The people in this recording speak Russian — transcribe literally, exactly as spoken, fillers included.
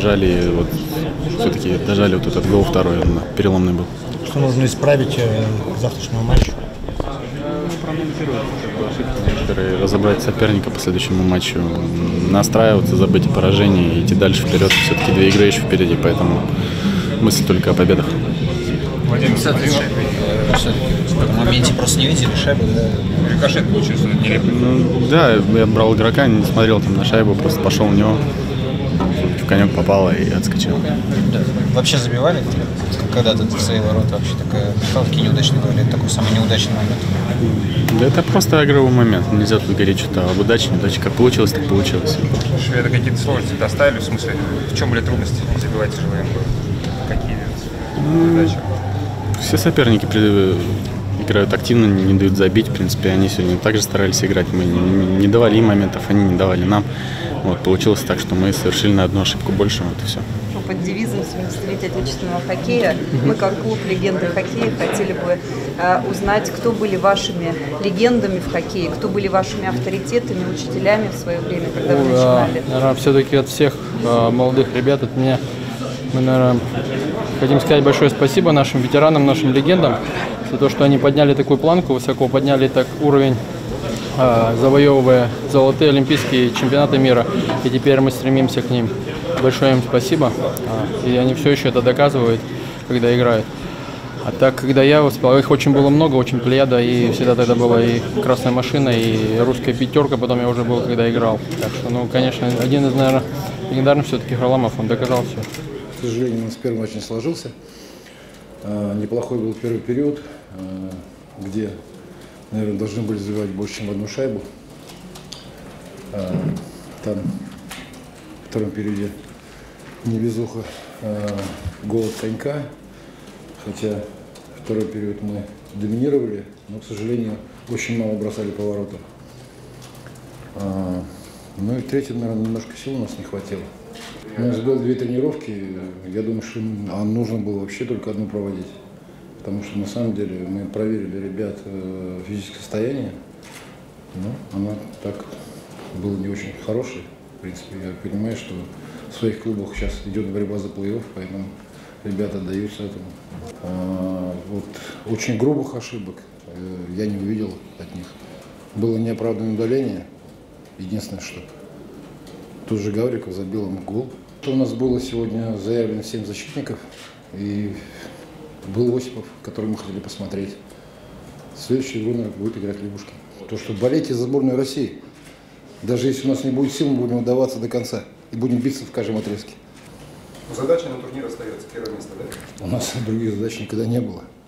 держали, и вот все-таки дожали вот этот гол второй, он переломный был. Что нужно исправить к завтрашнему матчу? Некоторые разобрать соперника по следующему матчу, настраиваться, забыть о поражении и идти дальше вперед. Все-таки две игры еще впереди, поэтому мысль только о победах. Владимир, в этом моменте просто не видели шайбу, да? Рикошет получился нелепый. Ну, да, я брал игрока, не смотрел там на шайбу, просто пошел в него, в конек попало и отскочил. Да. Вообще забивали? Когда-то в свои ворота вообще такая, такие неудачные были, это такой самый неудачный момент? Да это просто игровой момент, нельзя тут говорить что-то об удаче, неудаче, как получилось, так получилось. Шведы какие-то сложности доставили, в смысле, в чем были трудности забивать тяжелее? Какие задачи? Все соперники играют активно, не дают забить. В принципе, они сегодня также старались играть. Мы не давали им моментов, они не давали нам. Вот, получилось так, что мы совершили на одну ошибку больше, вот и все. Под девизом «семидесятилетия отечественного хоккея» мы, как клуб «Легенды хоккея», хотели бы э, узнать, кто были вашими легендами в хоккее, кто были вашими авторитетами, учителями в свое время, когда вы начинали. Наверное, все-таки от всех э, молодых ребят, от меня, мы, наверное, хотим сказать большое спасибо нашим ветеранам, нашим легендам за то, что они подняли такую планку, высоко подняли так уровень, э, завоевывая золотые олимпийские чемпионаты мира. И теперь мы стремимся к ним. Большое им спасибо. И они все еще это доказывают, когда играют. А так, когда я успел, их очень было много, очень плеяда, и всегда тогда была и красная машина, и русская пятерка, потом я уже был, когда играл. Так что, ну, конечно, один из, наверное, легендарных все-таки Харламов, он доказал все. К сожалению, у нас первый матч не сложился. Неплохой был первый период, где, наверное, должны были забивать больше, чем в одну шайбу. Там в втором периоде невезуха, гол от конька, хотя второй период мы доминировали, но, к сожалению, очень мало бросали поворотов. Ну и третий, наверное, немножко сил у нас не хватило. У нас было две тренировки, я думаю, что нужно было вообще только одну проводить, потому что на самом деле мы проверили ребят физическое состояние, но оно так было не очень хорошее. В принципе, я понимаю, что в своих клубах сейчас идет борьба за плей-офф, поэтому ребята отдаются этому. А, вот, очень грубых ошибок я не увидел от них. Было неоправданное удаление. Единственное, что тут же Гавриков забил ему гол. У нас было сегодня заявлено семь защитников, и был Осипов, который мы хотели посмотреть. Следующий игру будет играть Лягушкин. То, что болейте за сборную России. Даже если у нас не будет сил, мы будем отдаваться до конца и будем биться в каждом отрезке. Задача на турнир остается первое место, да? У нас других задач никогда не было.